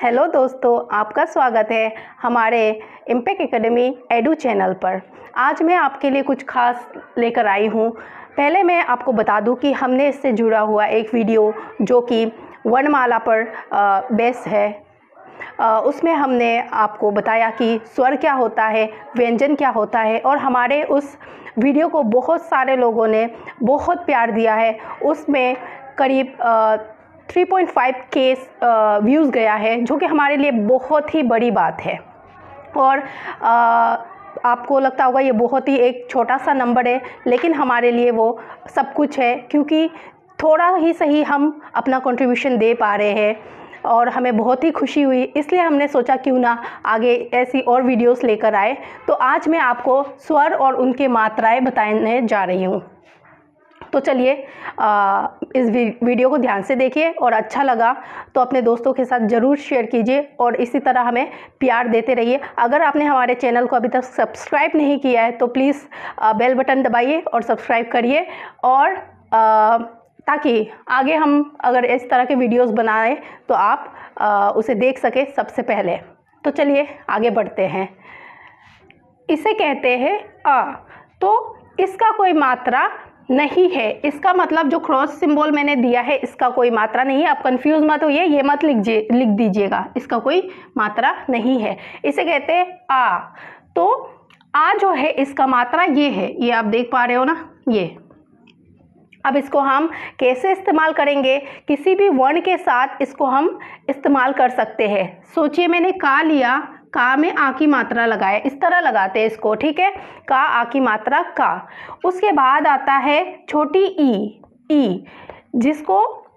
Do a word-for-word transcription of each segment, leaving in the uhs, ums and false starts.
Hello दोस्तों, आपका स्वागत है हमारे इम्पैक्ट एकेडमी एडू चैनल पर। आज मैं आपके लिए कुछ खास लेकर आई हूँ। पहले मैं आपको बता दूँ कि हमने इससे जुड़ा हुआ एक वीडियो जो कि वर्णमाला पर बेस है, आ, उसमें हमने आपको बताया कि स्वर क्या होता है, व्यंजन क्या होता है, और हमारे उस वीडियो को बहुत सारे लोगों ने बहुत प्यार दिया है। उसमें करीब थ्री पॉइंट फाइव के व्यूज़ गया है, जो कि हमारे लिए बहुत ही बड़ी बात है। और आ, आपको लगता होगा ये बहुत ही एक छोटा सा नंबर है, लेकिन हमारे लिए वो सब कुछ है, क्योंकि थोड़ा ही सही हम अपना कंट्रीब्यूशन दे पा रहे हैं और हमें बहुत ही खुशी हुई। इसलिए हमने सोचा क्यों ना आगे ऐसी और वीडियोस लेकर आए। तो आज मैं आपको स्वर और उनके मात्राएं बताने जा रही हूँ। तो चलिए इस वीडियो को ध्यान से देखिए, और अच्छा लगा तो अपने दोस्तों के साथ ज़रूर शेयर कीजिए और इसी तरह हमें प्यार देते रहिए। अगर आपने हमारे चैनल को अभी तक सब्सक्राइब नहीं किया है तो प्लीज़ बेल बटन दबाइए और सब्सक्राइब करिए, और आ, ताकि आगे हम अगर इस तरह के वीडियोस बनाएं तो आप आ, उसे देख सकें सबसे पहले। तो चलिए आगे बढ़ते हैं। इसे कहते हैं अ। तो इसका कोई मात्रा नहीं है। इसका मतलब जो क्रॉस सिंबल मैंने दिया है इसका कोई मात्रा नहीं है। आप कंफ्यूज मत होइए, ये मत लिखिए लिख दीजिएगा, इसका कोई मात्रा नहीं है। इसे कहते हैं आ। तो आ जो है इसका मात्रा ये है, ये आप देख पा रहे हो ना, ये। अब इसको हम कैसे इस्तेमाल करेंगे? किसी भी वर्ण के साथ इसको हम इस्तेमाल कर सकते हैं। सोचिए, मैंने का लिया, का में आ की मात्रा लगाए, इस तरह लगाते हैं इसको, ठीक है। का आ की मात्रा का। उसके बाद आता है छोटी ई, ई, जिसको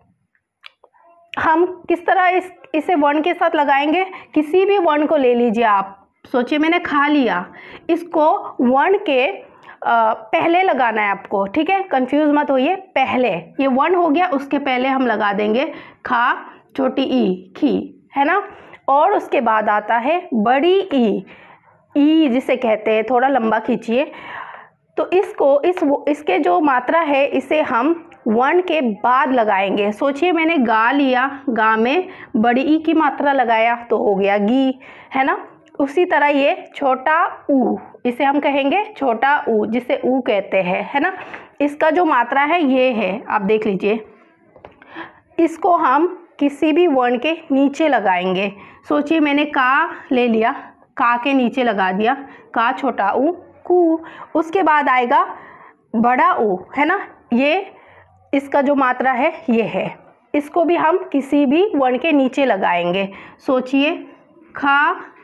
हम किस तरह इस इसे वर्ण के साथ लगाएंगे? किसी भी वर्ण को ले लीजिए आप। सोचिए, मैंने खा लिया, इसको वर्ण के आ, पहले लगाना है आपको, ठीक है। कंफ्यूज मत होइए, पहले ये वर्ण हो गया, उसके पहले हम लगा देंगे खा, छोटी ई, खी, है ना। और उसके बाद आता है बड़ी ई, ई जिसे कहते हैं, थोड़ा लंबा खींचिए। तो इसको इस इसके जो मात्रा है इसे हम वर्ण के बाद लगाएंगे। सोचिए, मैंने गा लिया, गा में बड़ी ई की मात्रा लगाया तो हो गया गी, है ना। उसी तरह ये छोटा ऊ, इसे हम कहेंगे छोटा ऊ, जिसे ऊ कहते हैं, है ना। इसका जो मात्रा है ये है, आप देख लीजिए। इसको हम किसी भी वर्ण के नीचे लगाएंगे। सोचिए, मैंने का ले लिया, का के नीचे लगा दिया, का छोटा ऊ, कू। उसके बाद आएगा बड़ा ऊ, है ना। ये इसका जो मात्रा है ये है, इसको भी हम किसी भी वर्ण के नीचे लगाएंगे। सोचिए, खा,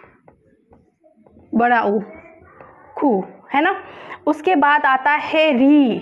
बड़ा ऊ, खू, है ना। उसके बाद आता है री,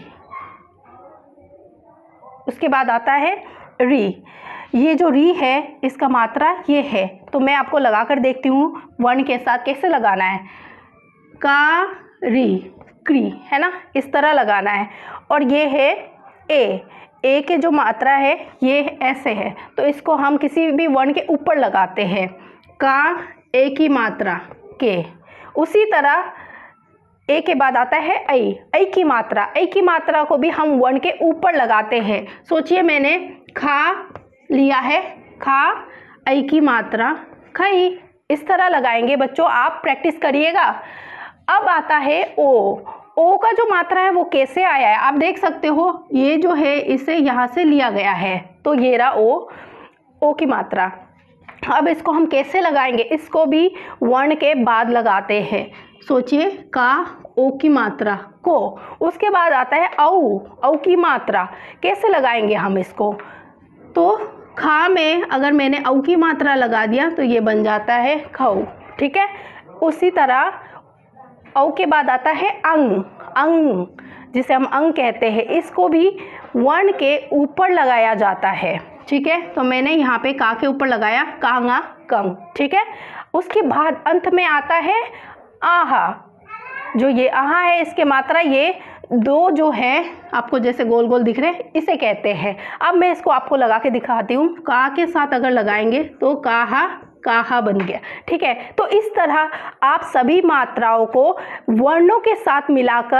उसके बाद आता है री। ये जो री है इसका मात्रा ये है। तो मैं आपको लगा कर देखती हूँ वर्ण के साथ कैसे लगाना है। का, री, क्री, है ना, इस तरह लगाना है। और ये है ए, ए के जो मात्रा है ये ऐसे है, तो इसको हम किसी भी वर्ण के ऊपर लगाते हैं। का, ए की मात्रा, के। उसी तरह ए के बाद आता है ऐ, ऐ की मात्रा, ऐ की मात्रा को भी हम वर्ण के ऊपर लगाते हैं। सोचिए, मैंने खा लिया है, खा, ऐ की मात्रा, खई, इस तरह लगाएंगे। बच्चों, आप प्रैक्टिस करिएगा। अब आता है ओ। ओ का जो मात्रा है वो कैसे आया है आप देख सकते हो। ये जो है इसे यहाँ से लिया गया है, तो ये रहा ओ, ओ की मात्रा। अब इसको हम कैसे लगाएंगे? इसको भी वर्ण के बाद लगाते हैं। सोचिए, का, ओ की मात्रा, को। उसके बाद आता है औ, औ की मात्रा। कैसे लगाएंगे हम इसको? तो खा में अगर मैंने औ की मात्रा लगा दिया तो ये बन जाता है खऊ, ठीक है। उसी तरह औ के बाद आता है अंग, अंग जिसे हम अंग कहते हैं, इसको भी वर्ण के ऊपर लगाया जाता है, ठीक है। तो मैंने यहाँ पे का के ऊपर लगाया, कांगा, कंग, ठीक है। उसके बाद अंत में आता है आहा। जो ये आहा है इसके मात्रा ये दो जो है आपको जैसे गोल गोल दिख रहे हैं, इसे कहते हैं। अब मैं इसको आपको लगा के दिखाती हूँ। का के साथ अगर लगाएंगे तो काहा, काहा बन गया, ठीक है। तो इस तरह आप सभी मात्राओं को वर्णों के साथ मिलाकर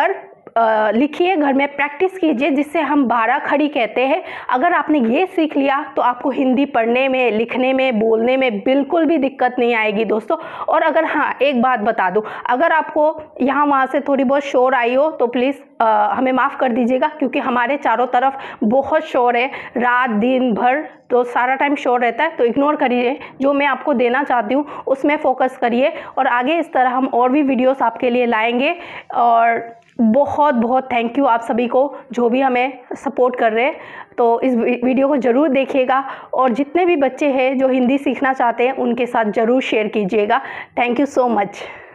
लिखिए, घर में प्रैक्टिस कीजिए, जिससे हम बारह खड़ी कहते हैं। अगर आपने ये सीख लिया तो आपको हिंदी पढ़ने में, लिखने में, बोलने में बिल्कुल भी दिक्कत नहीं आएगी दोस्तों। और अगर हाँ, एक बात बता दूं, अगर आपको यहाँ वहाँ से थोड़ी बहुत शोर आई हो तो प्लीज़ हमें माफ़ कर दीजिएगा, क्योंकि हमारे चारों तरफ बहुत शोर है, रात दिन भर तो सारा टाइम शोर रहता है। तो इग्नोर करिए, जो मैं आपको देना चाहती हूँ उसमें फ़ोकस करिए। और आगे इस तरह हम और भी वीडियोस आपके लिए लाएंगे। और बहुत बहुत थैंक यू आप सभी को जो भी हमें सपोर्ट कर रहे हैं। तो इस वीडियो को ज़रूर देखिएगा, और जितने भी बच्चे हैं जो हिंदी सीखना चाहते हैं उनके साथ ज़रूर शेयर कीजिएगा। Thank you so much.